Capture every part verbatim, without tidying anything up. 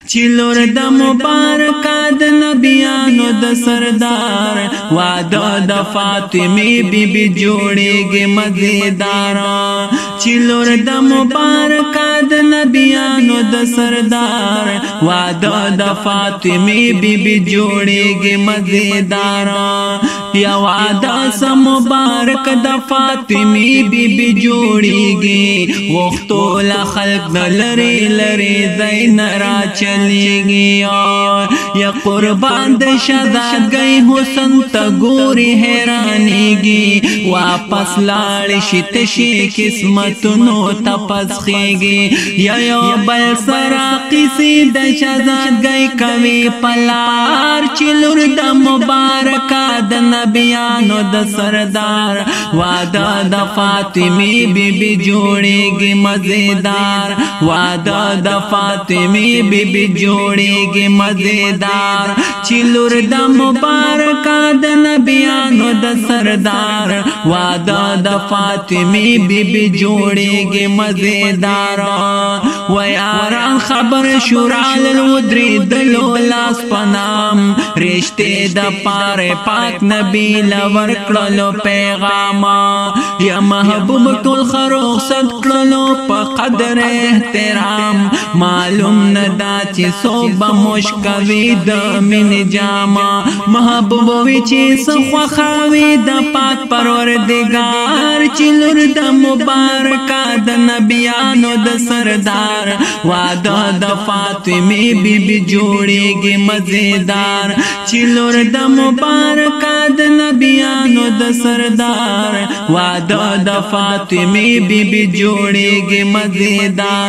چلور د مبارک د نبیانو د سردار واده د فاطمه بی بی جوړیږي مزیدار چلور د مبارک د نبیانو د سردار واده د فاطمه بی بی جوړیږي مزیدار یا واده سم مبارک د فاطمه بی بی جوړیږي وختو لا خلق لری لری زین را چلیږي یا قربان د شهزادګۍ حسن ته ګوري حیرانېږي واپس لاړ شي تشي قسمتونو ته پسخېږي یا یو بل سره قیسې د شهزادګۍ کوي پلار چې لور د مبارکه د نبیانو د سردار واده د فاطمه بی بی جوړیږي مزیدار واده د فاطمه بی بی جوړیږي مزیدار چې لور د مبارکه د نبیانو د سردار واده د فاطمه بی بی جوړیږي مزیدار و یاران خبر شورال الودری دلو لاس پنام رشته د پاره پاک نبی لور کړلو پیغام یا محبوب ټول خروخ صد کړلو په قدر احترام معلوم ندا چې صوب مشکوي د من جاما محبوب وی چې سخوا خوي د پاک پروردگار چې لور د مبارکه د نبیانو د سردار واده د فاطمه بی بی جوړیږي مزیدار چې لور د مبارکه د نبیانو د سردار واده د فاطمه بی بی جوړیږي مزیدار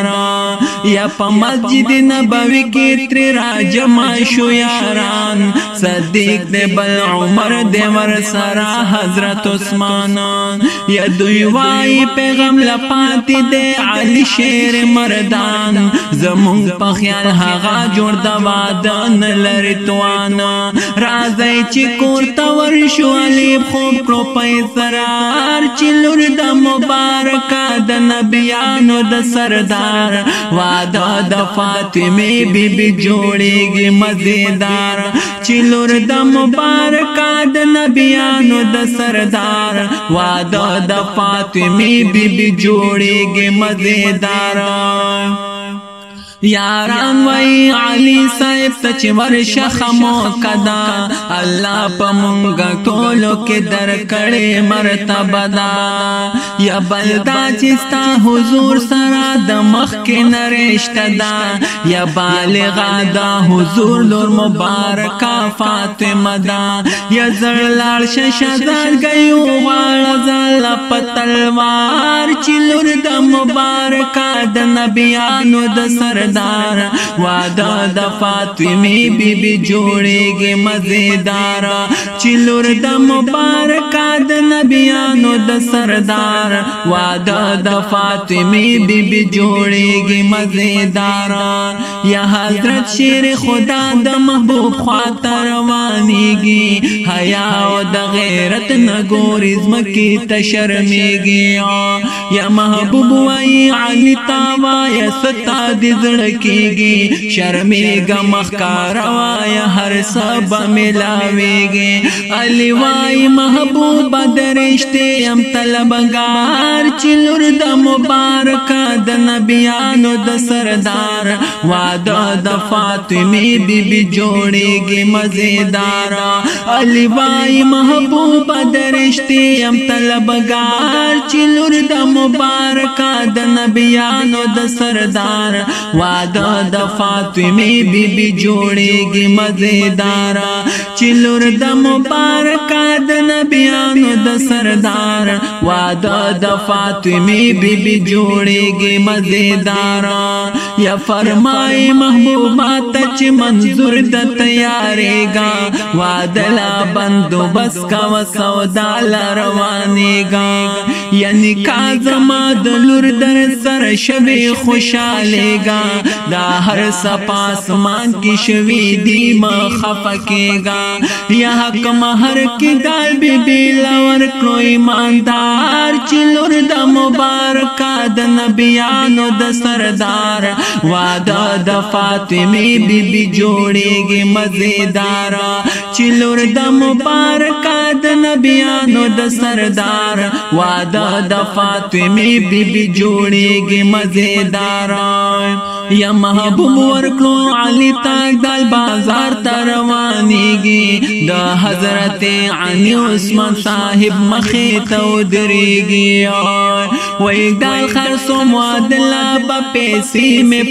یا په مسجد نبوي کې تر راجما شو یاران صدیق دې بل عمر دې ور سره حضرت عثمان یا دوی وای پیغام لپاتې دې علي شیر مردان زمون په خیال هغه جوړ د واده نه لري توان راځي چې کور ته ورشو علي خوب کړو پیسرار چې لور د مبارکه د نبیانو د سردار واده د فاطمه بی بی جوړیږي مزیدار چې لور د مبارکه د نبیانو د سردار واده د فاطمه بی بی جوړیږي مزیدار یاران وی علی صاحب ته چې ورشه خمو کدا الله په مونږه ټولو کې درکړې مرتبه دا یا بلدا چې ستا حضور سره د مخ کې نرشته دا یا بالغه دا حضور لور مبارکه فاطمه دا یا زړلاړ شهزادګۍ غواړه زله په تلوار چې لور د مبارکه د نبیانو د سردار واده د فاطمه بی بی جوړیږي مزیدار چې لور د مبارکه د نبیانو د سردار واده د فاطمه بی بی جوړیږي مزیدار یا حضرت شیر خدا د محبوب خاطر روانیږي حیا او د غیرت نګوري زمکی ته شرمېږي یا محبوب وای علی تا وای ستا د کیږي شرمېږه مخکار وای هر سب ملاويږي علي وای محبوب درشته ام طلبگار چې لور د مبارکه د نبیانو د سردار واده د فاطمه بی بی جوړیږي مزیدار علي وای محبوب درشته ام طلبگار چې لور د مبارکه د نبیانو د سردار واده د فاطمه بی بی جوړیږي مزیدار چې لور د مبارکه د نبیانو د سردار واده د فاطمه بی بی جوړیږي مزیدار یا فرمای محبوبات چې منظور د تیارېګا وادلا بندوبس کا و سودا روانېګا یعنی کازما د لور در سر شوي خوشالېګا دا هر سپاس مان کی شوي دی ما خفکېګا یا حق مہر کی دال بی بی لور کړو ایماندار چې لور د مبارکا د نبیانو د سردار واده د فاطمه بی بی جوړېږي مزیدار چې لور د مبارکا د نبیانو د سردار واده د فاطمه بی بی جوړېږي مزیدار یا محبوب ورکړو علی تاک دال بازار ته روانېږي د حضرت علی عثمان صاحب مخې ته ودرېږي وای دال خرڅو معادله به پیسې مې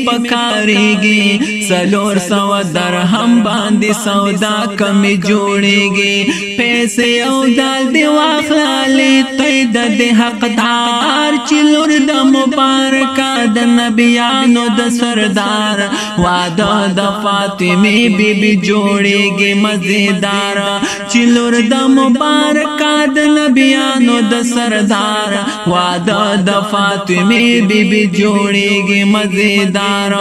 پکارېږي څلور سوه درهم باندې سودا کمې جوړېږي پیسې او دال دې واخلالې ته د دې حقدار چې لور د مبارکه د نبیانو د سردار واده د فاطمه بی بی جوړېږي مزیدار چې لور د مبارکه د نبیانو د سردار واده د فاطمه بی بی جوړېږي مزیدار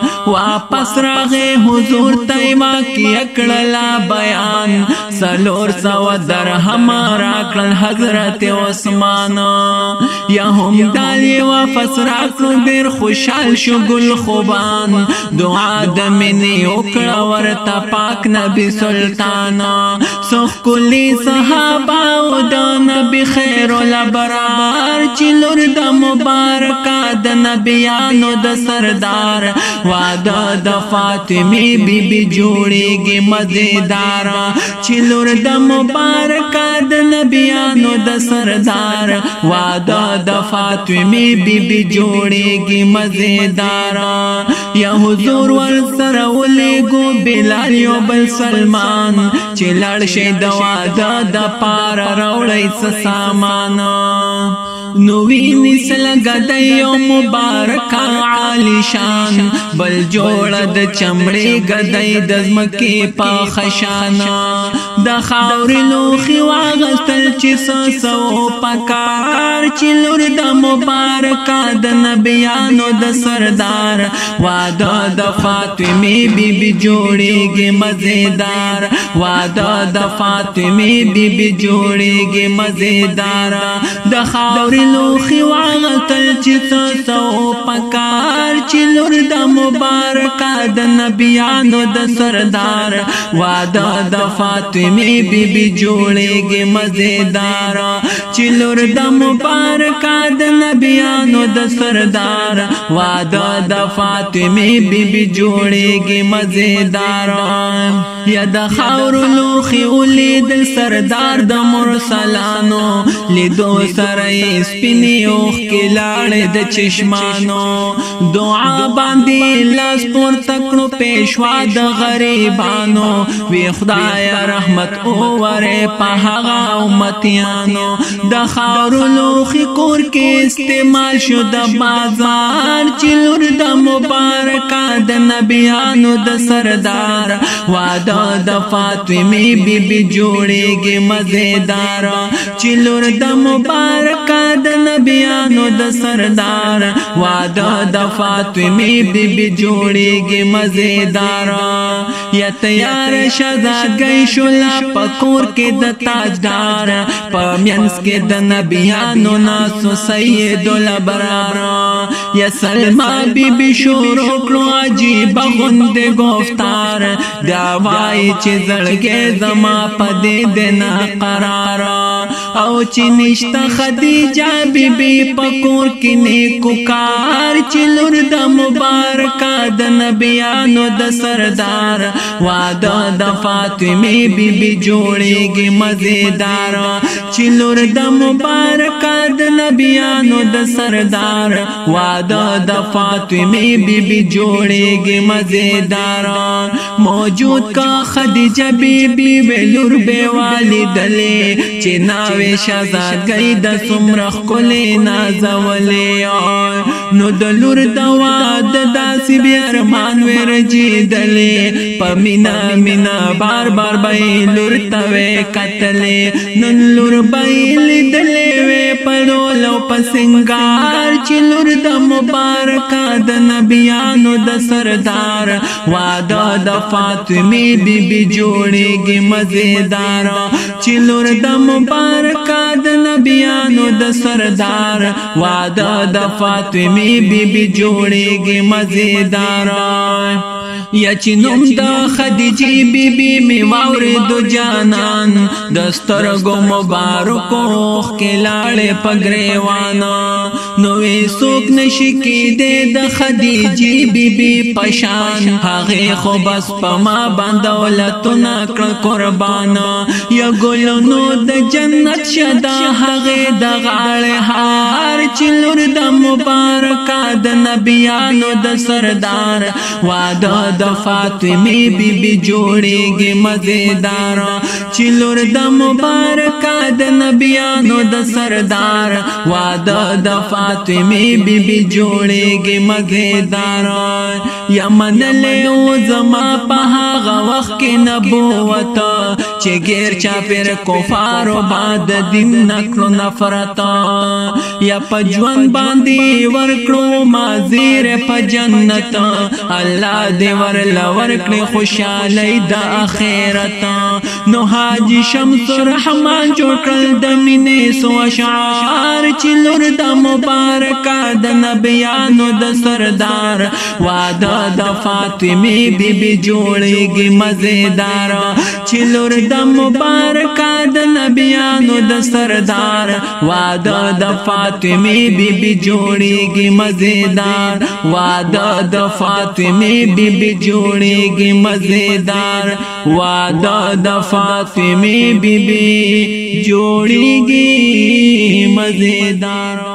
واپس راغې حضور ته واقعه کړله بیان څلور سوه درهم راکړل حضرت عثمان یا هم دالې واپس راکړو ډېر خوشحال شو ګل خوبان دعا د مینې وکړه ورته پاک نبی سلطان سخ کلی صحابه او د نبی خیر الابرار چې لور د مبارکه د نبیانو د سردار واده د فاطمه بی بی جوړېږي مزیدار چې لور د مبارکه د نبیانو د سردار واده د فاطمه بی بی جوړېږي مزیدار یا حضور ور سره ولېږو بلال یو بل سلمان چې لاړ شي د واده د پاره راوړی څه سامان نو ویني سلګدی یو مبارکه عالی شان بل جوړه د چمړې ګدی د ځمکې په خشان د خاورې لوښي واغستل چې څه سو پکار چې لور د مبارکه د نبیانو د سردار واده د فاطمه بی بی جوړېږي مزیدار واده د فاطمه بی بی جوړېږي مزیدار د خاورې لوښي واغتل چې څه سو پکار چې لور د مبارکه د نبیانو د سردار واده د فاطمه بی بی جوړېږي مزیدار چې لور د مبارکه د نبیانو د سردار واده د فاطمه بی بی جوړېږي مزیدار یا د خاورو لوښي ولیدل سردار د مرسلانو لیدو سره یې سپینې اوښکې لاړې د چشمانو دعا باندې لاس پورته کړو پیشوا د غریبانو وی خدایه رحمت وورې په هغه امتیانو د خاورو لوښي کور کې استعمال شو د بازار چې لور د مبارکه د نبیانو د سردار واده د فاطمه بی بی جوړېږي مزیدار چې لور د مبارکه د نبیانو د سردار واده د فاطمه بی بی جوړېږي مزیدار یا تیار شزاګۍ شولا پکور کې د تاجدار په مینس کې د نبیانو ناسو سید الابرار یا سلمہ بی بی شروع کړو عجیب غوندې گفتار دا وای چې زړګې زما پدې دینا قرار او چې نشته خدیجه بی بی پکور کې نیکو کار چې لور د مبارکه د نبیانو د سردار واده د فاطمه بی بی جوړېږي مزیدار چې لور د مبارکه د نبیانو د سردار واده د فاطمه بی بی جوړېږي مزیدار موجود کا خدیجه بی بی ولور به والدلې چې ناوې شزاګۍ د سمرخ کلی نازولی نو دلور دواد داسی بیارمان ورجی دلی پا مینا مینا بار بار بای لور توی کتلی نن لور بای لدلی وی پدولو پسنگار چی لور دا مبارکا دا نبیانو دا سردار وادا دا فاطمی بی بی جوڑی گی مزیدارا چی لور دا مبارکا دا نبیانو دا سردار وادا دا فاطمی بی بی جوڑی گی مزیدارا یا چی نم دا خدیجی بی بی می واوردو جانان دسترگو مبارکو خلاڑ پگریوانا نوی سوک نشکی دے دا خدیجی بی بی پشان حقی خو بس پا ما باندولتو نکل قربانا یا گلونو دا جنت شدا حقی دا غال حار چلور دا مبارکا دا نبیانو دا سردار وادا دا فاطمی بی بی جوڑی گی مزیدارا چلور دا مبارکا دا نبیانو دا سردار وادا دا فاطمی بی بی جوڑی گی مزیدارا یا من لیو زما پہا غوخ کی نبوتا چه گیر چا پیر کفارو بعد دین نکلو نفرتا یا پا جوان باندی ورکلو مازیر پا جنتا اللہ دی ورلا ورکلی خوشالی دا آخیرتا نو حاجی شمس رحمان جو کل دمینی سو اشعار چلور دا مبارکا دا نبیانو دا سردار وادا دا فاطمی بی بی جوڑی گی مزیدارا چلور دا مبارکا دا نبیانو دا سردار وادا دا فاطمی بی بی جوڑی گی مزیدار وادا دا فاطمی بی بی جوڑی گی مزیدار وادا دا فاطمی بی بی جوڑی گی مزیدار